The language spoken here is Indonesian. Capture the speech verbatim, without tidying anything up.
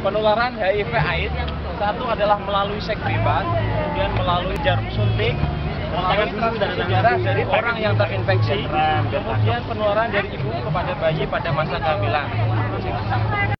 penularan H I V AIDS satu adalah melalui seks bebas, kemudian melalui jarum suntik, melalui transfusi darah dari orang yang terinfeksi, kemudian penularan dari ibu kepada bayi pada masa kehamilan.